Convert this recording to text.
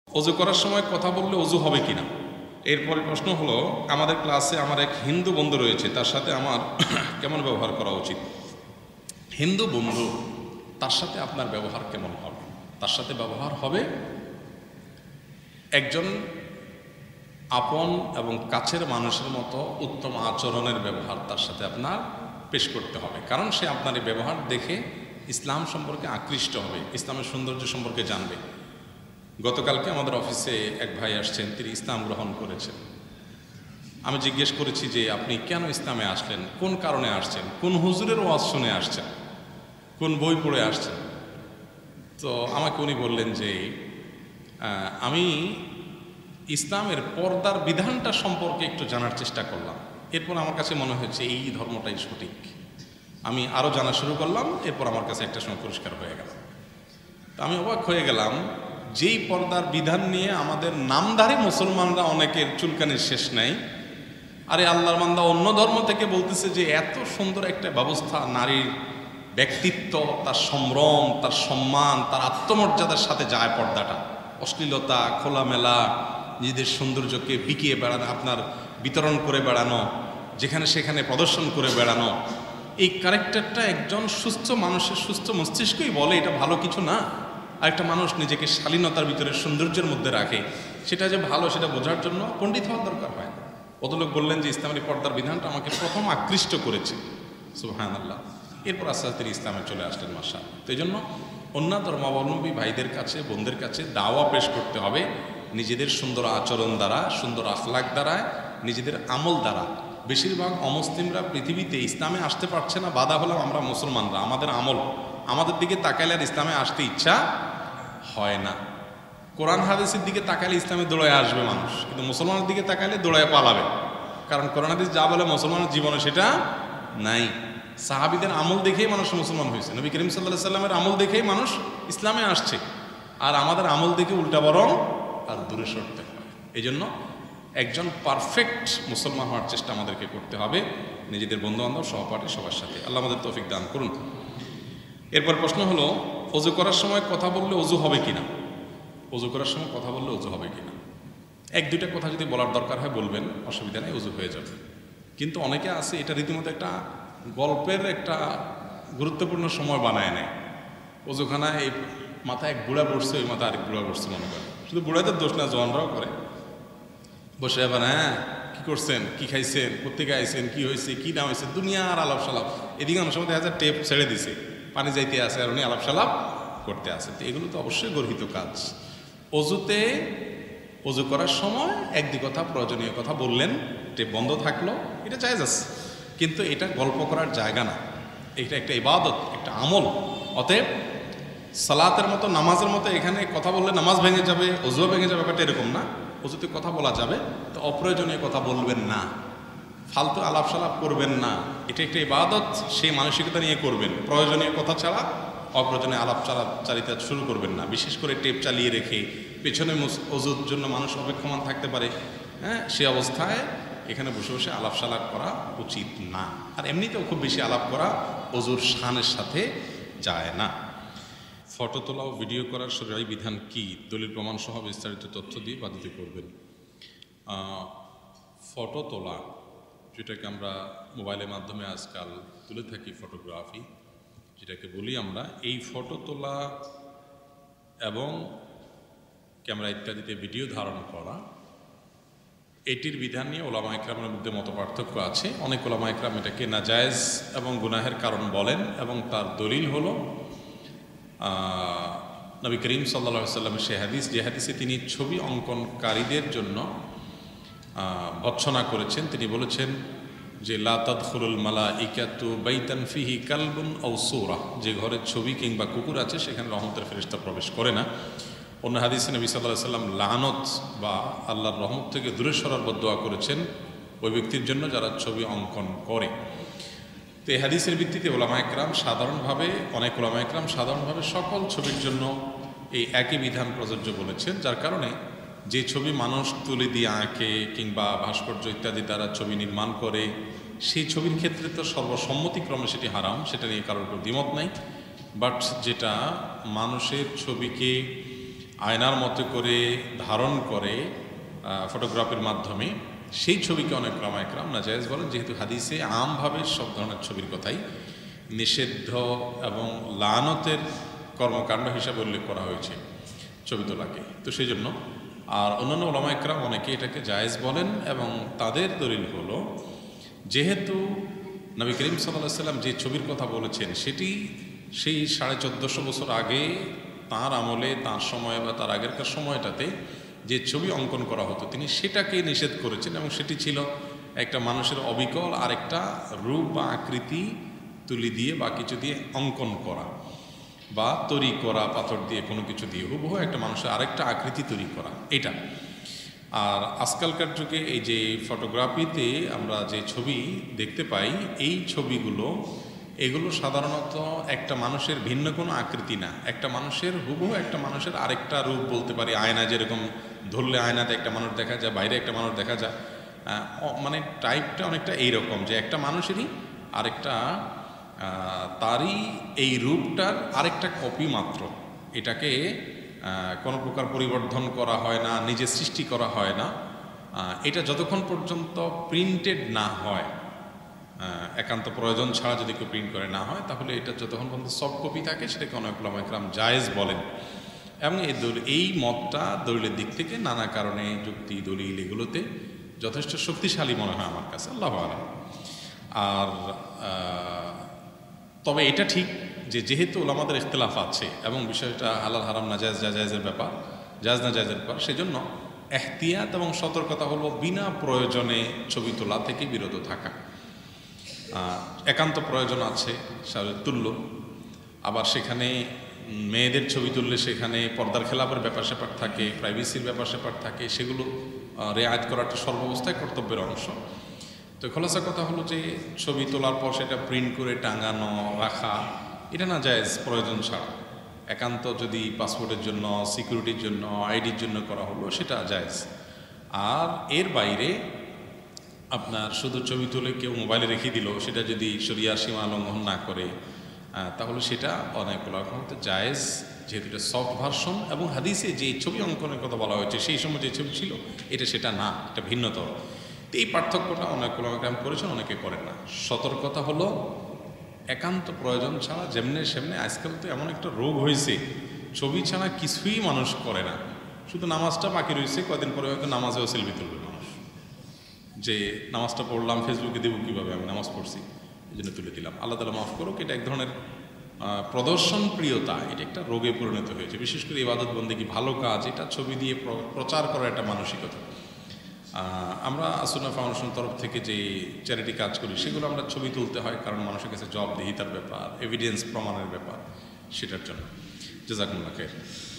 অজু করার সময় কথা বললে অজু হবে কিনা। এরপরে প্রশ্ন হলো, আমাদের ক্লাসে আমার এক হিন্দু বন্ধু রয়েছে, তার সাথে আমার কেমন ব্যবহার করা উচিত? হিন্দু বন্ধু, তার সাথে আপনার ব্যবহার কেমন হবে? তার সাথে ব্যবহার হবে একজন আপন এবং কাছের মানুষের মতো উত্তম আচরণের ব্যবহার তার সাথে আপনার পেশ করতে হবে, কারণ সে আপনার এই ব্যবহার দেখে ইসলাম সম্পর্কে আকৃষ্ট হবে, ইসলামের সৌন্দর্য সম্পর্কে জানবে। গতকালকে আমাদের অফিসে এক ভাই আসছেন, তিনি ইসলাম গ্রহণ করেছেন। আমি জিজ্ঞেস করেছি যে আপনি কেন ইসলামে আসলেন, কোন কারণে আসছেন, কোন হুজুরের ওয়াজ শুনে আসছেন, কোন বই পড়ে আসছেন। তো আমাকে উনি বললেন যে আমি ইসলামের পর্দার বিধানটা সম্পর্কে একটু জানার চেষ্টা করলাম, এরপর আমার কাছে মনে হয়েছে এই ধর্মটাই সঠিক। আমি আরও জানা শুরু করলাম, এরপর আমার কাছে একটা সময় পরিষ্কার হয়ে গেল। তো আমি অবাক হয়ে গেলাম, যেই পর্দার বিধান নিয়ে আমাদের নামধারী মুসলমানরা অনেকের চুলকানির শেষ নেই। আরে আল্লাহর বান্দা অন্য ধর্ম থেকে বলতেছে যে এত সুন্দর একটা ব্যবস্থা, নারীর ব্যক্তিত্ব, তার সম্ভ্রম, তার সম্মান, তার আত্মমর্যাদার সাথে যায় পর্দাটা। অশ্লীলতা, খোলামেলা, নিজেদের সৌন্দর্যকে বিকিয়ে বেড়ানো, আপনার বিতরণ করে বেড়ানো, যেখানে সেখানে প্রদর্শন করে বেড়ানো, এই ক্যারেক্টারটা একজন সুস্থ মানুষের সুস্থ মস্তিষ্কই বলে এটা ভালো কিছু না। আরেকটা মানুষ নিজেকে শালীনতার ভিতরে সৌন্দর্যের মধ্যে রাখে, সেটা যে ভালো সেটা বোঝার জন্য পণ্ডিত হওয়ার দরকার হয়। অতলোক বললেন যে ইসলামের পর্দার বিধানটা আমাকে প্রথম আকৃষ্ট করেছে, সুবহানাল্লাহ। এরপর আস্তে আস্তে তিনি ইসলামে চলে আসলেন, মাশাআল্লাহ। তো এই জন্য অন্য ধর্মাবলম্বী ভাইদের কাছে, বোনদের কাছে দাওয়া পেশ করতে হবে নিজেদের সুন্দর আচরণ দ্বারা, সুন্দর আখলাক দ্বারা, নিজেদের আমল দ্বারা। বেশিরভাগ অমুসলিমরা পৃথিবীতে ইসলামে আসতে পারছে না, বাধা হলাম আমরা মুসলমানরা। আমাদের আমল, আমাদের দিকে তাকাইলে আর ইসলামে আসতে ইচ্ছা হয় না। কোরআন হাদিসের দিকে তাকাইলে ইসলামে দৌড়ায় আসবে মানুষ, কিন্তু মুসলমানের দিকে তাকাইলে দৌড়ায় পালাবে, কারণ কোরআন হাদিস যা বলে মুসলমানের জীবনে সেটা নাই। সাহাবীদের আমল দেখেই মানুষ মুসলমান হয়েছে, নবী করিম সাল্লাল্লাহু আলাইহি সাল্লামের আমল দেখেই মানুষ ইসলামে আসছে। আর আমাদের আমল দেখে উল্টা বরং আর দূরে সরতে হয়। এই জন্য একজন পারফেক্ট মুসলমান হওয়ার চেষ্টা আমাদেরকে করতে হবে, নিজেদের বন্ধুবান্ধব, সহপাঠী, সবার সাথে। আল্লাহ আমাদের তৌফিক দান করুন। এরপর প্রশ্ন হলো, অজু করার সময় কথা বললে অজু হবে কিনা? অজু করার সময় কথা বললে অজু হবে কিনা? এক দুইটা কথা যদি বলার দরকার হয় বলবেন, অসুবিধা নেই, অজু হয়ে যাবে। কিন্তু অনেকে আছে এটা রীতিমতো একটা গল্পের একটা গুরুত্বপূর্ণ সময় বানায় নেয়। অজুখানা এই মাথায় এক বুড়া বসছে, ওই মাথায় আরেক বুড়া বসছে মনে করে। শুধু বুড়াদের দোষ না, জওয়ানরাও করে। বসে এবার হ্যাঁ কী করছেন, কী খাইছেন, কোথেকে আইছেন, কী হয়েছে, কী না হয়েছে, দুনিয়ার আলাপ সালাপ। এদিকে অনেক সময় দেখা যায় টেপ ছেড়ে দিছে, পানি যাইতে আসে আর উনি আলাপ সালাপ করতে আসে। তো এগুলো তো অবশ্যই গর্হিত কাজ। অজুতে, অজু করার সময় এক দুই কথা, প্রয়োজনীয় কথা বললেন, টেপ বন্ধ থাকলো, এটা জায়েজ আছে। কিন্তু এটা গল্প করার জায়গা না, এটা একটা ইবাদত, একটা আমল। অতএব সালাতের মতো, নামাজের মতো এখানে কথা বললে নামাজ ভেঙে যাবে, অজুও ভেঙে যাবে, ব্যাপারটা এরকম না। অজুতে কথা বলা যাবে, তো অপ্রয়োজনীয় কথা বলবেন না, ফালতু আলাপ সালাপ করবেন না। এটা একটা ইবাদত, সেই মানসিকতা নিয়ে করবেন। প্রয়োজনীয় কথা ছাড়া অপ্রয়োজনীয় আলাপ চালিতা শুরু করবেন না। বিশেষ করে টেপ চালিয়ে রেখে পেছনে অজুর জন্য মানুষ অপেক্ষমান থাকতে পারে, হ্যাঁ, সে অবস্থায় এখানে বসে বসে আলাপ সালাপ করা উচিত না। আর এমনিতেও খুব বেশি আলাপ করা অজুর শানের সাথে যায় না। ফটো তোলা ও ভিডিও করার শরীয়ী বিধান কি? দলিল প্রমাণ সহ বিস্তারিত তথ্য দিয়ে বাধিত করবেন। ফটো তোলা, যেটাকে আমরা মোবাইলের মাধ্যমে আজকাল তুলে থাকি, ফটোগ্রাফি যেটাকে বলি আমরা, এই ফটো তোলা এবং ক্যামেরা ইত্যাদিতে ভিডিও ধারণ করা, এটির বিধান নিয়ে ওলামা ইকরামের মধ্যে মত পার্থক্য আছে। অনেক ওলামা ইকরাম এটাকে নাজায়েজ এবং গুনাহের কারণ বলেন, এবং তার দলিল হলো নবী করিম সাল্লাল্লাহু আলাইহি ওয়াসাল্লামের সে হাদিস, যে হাদিসে তিনি ছবি অঙ্কনকারীদের জন্য ভৎসনা করেছেন। তিনি বলেছেন যে লা তাদখুলুল মালাইকাতু বাইতান ফিহি কালবুন আও সূরা, যে ঘরে ছবি কিংবা কুকুর আছে সেখানে রহমতের ফেরেশতা প্রবেশ করে না। অন্য হাদিসে নবী সাল্লাল্লাহু আলাইহি ওয়াসাল্লাম লানত বা আল্লাহর রহমত থেকে দূরে সরার বদদোয়া করেছেন ওই ব্যক্তির জন্য যারা ছবি অঙ্কন করে। তো এই হাদিসের ভিত্তিতে ওলামা ইকরাম সাধারণভাবে, অনেক ওলামা ইকরাম সাধারণভাবে সকল ছবির জন্য এই একই বিধান প্রযোজ্য বলেছেন, যার কারণে যে ছবি মানুষ তুলে দিয়ে আঁকে কিংবা ভাস্কর্য ইত্যাদি দ্বারা ছবি নির্মাণ করে, সেই ছবির ক্ষেত্রে তো সর্বসম্মতিক্রমে সেটি হারাম, সেটা নিয়ে কারোর উপর দ্বিমত নাই। বাট যেটা মানুষের ছবিকে আয়নার মতো করে ধারণ করে ফটোগ্রাফির মাধ্যমে, সেই ছবিকে অনেক ওলামা একরাম নাজায়েজ বলেন, যেহেতু হাদিসে আমভাবে সব ধরনের ছবির কথাই নিষিদ্ধ এবং লানতের কর্মকাণ্ড হিসাবে উল্লেখ করা হয়েছে ছবি তোলাকে। তো সেই জন্য আর অন্যান্য ওলামা একরাম অনেকে এটাকে জায়েজ বলেন, এবং তাদের দলিল হলো যেহেতু নবী করিম সাল্লাল্লাহু আলাইহি সাল্লাম যে ছবির কথা বলেছেন সেটি সেই 1450 বছর আগে তাঁর আমলে, তাঁর সময় বা তার আগেরকার সময়টাতে যে ছবি অঙ্কন করা হতো তিনি সেটাকে নিষেধ করেছেন, এবং সেটি ছিল একটা মানুষের অবিকল আরেকটা রূপ বা আকৃতি তুলি দিয়ে বা কিছু দিয়ে অঙ্কন করা বা তৈরি করা, পাথর দিয়ে কোনো কিছু দিয়ে হুবহু একটা মানুষের আরেকটা আকৃতি তৈরি করা, এটা। আর আজকালকার যুগে এই যে ফটোগ্রাফিতে আমরা যে ছবি দেখতে পাই, এই ছবিগুলো এগুলো সাধারণত একটা মানুষের ভিন্ন কোনো আকৃতি না, একটা মানুষের হুবহু একটা মানুষের আরেকটা রূপ বলতে পারি। আয়না যেরকম ধরলে আয়নাতে একটা মানুষ দেখা যায়, বাইরে একটা মানুষ দেখা যায়, মানে টাইপটা অনেকটা এইরকম যে একটা মানুষেরই আরেকটা তারই এই রূপটার আরেকটা কপি মাত্র। এটাকে কোনো প্রকার পরিবর্ধন করা হয় না, নিজে সৃষ্টি করা হয় না। এটা যতক্ষণ পর্যন্ত প্রিন্টেড না হয়, একান্ত প্রয়োজন ছাড়া যদি কেউ প্রিন্ট করে না হয়, তাহলে এটা যতক্ষণ পর্যন্ত সফট কপি থাকে সেটাকে অনেক ওলামা একরাম জায়েজ বলেন। এবং এই মতটা দলিলের দিক থেকে নানা কারণে যুক্তি দলিল এগুলোতে যথেষ্ট শক্তিশালী মনে হয় আমার কাছে, আল্লাহু আলাম। আর তবে এটা ঠিক যে যেহেতু ওলামাদের ইখতিলাফ আছে এবং বিষয়টা হালাল হারাম নাজায়েজ জায়েজের ব্যাপার, জায়েজ না জায়েজের ব্যাপার, সেজন্য এহতিয়াত এবং সতর্কতা হলো বিনা প্রয়োজনে ছবি তোলা থেকে বিরত থাকা। একান্ত প্রয়োজন আছে সারের তুল্য, আবার সেখানে মেয়েদের ছবি তুললে সেখানে পর্দার খেলাপের ব্যাপার স্যাপার থাকে, প্রাইভেসির ব্যাপার স্যাপার থাকে, সেগুলো রেয়াত করাটা সর্বাবস্থায় কর্তব্যের অংশ। তো খোলাসা কথা হলো যে ছবি তোলার পর সেটা প্রিন্ট করে টাঙানো রাখা এটা না জায়েজ প্রয়োজন ছাড়া। একান্ত যদি পাসপোর্টের জন্য, সিকিউরিটির জন্য, আইডির জন্য করা হলো সেটা জায়েজ। আর এর বাইরে আপনার শুধু ছবি তুলে কেউ মোবাইলে রেখে দিল, সেটা যদি শরিয়ার সীমা লঙ্ঘন না করে, তাহলে সেটা অনেক রকমতে জায়েজ, যেহেতু এটা সফট ভার্সন। এবং হাদিসে যে ছবি অঙ্কনের কথা বলা হয়েছে সেই সময় যে ছবি ছিল এটা সেটা না, এটা ভিন্নতর। এই পার্থক্যটা অনেক ওলামা করেছেন, অনেকে করেন না। সতর্কতা হলো একান্ত প্রয়োজন ছাড়া, যেমনে সেমনে আজকাল তো এমন একটা রোগ হয়েছে ছবি ছাড়া কিছুই মানুষ করে না, শুধু নামাজটা বাকি রয়েছে, কয়দিন পরে হয়তো নামাজেও সেলফি তুলবে মানুষ, যে নামাজটা পড়লাম ফেসবুকে দেবো কীভাবে, আমি নামাজ পড়ছি এই জন্য তুলে দিলাম। আল্লাহ তাআলা মাফ করুক, এটা এক ধরনের প্রদর্শন প্রিয়তা, এটা একটা রোগে পরিণত হয়েছে। বিশেষ করে ইবাদত বন্দেগী, ভালো কাজ, এটা ছবি দিয়ে প্রচার করার একটা মানসিকতা। আমরা আসুন্নাহ ফাউন্ডেশন তরফ থেকে যে চ্যারিটি কাজ করি সেগুলো আমরা ছবি তুলতে হয়, কারণ মানুষের কাছে জবাবদিহিতার ব্যাপার, এভিডেন্স প্রমাণের ব্যাপার, সেটার জন্য। জাযাকুমুল্লাহ খাইর।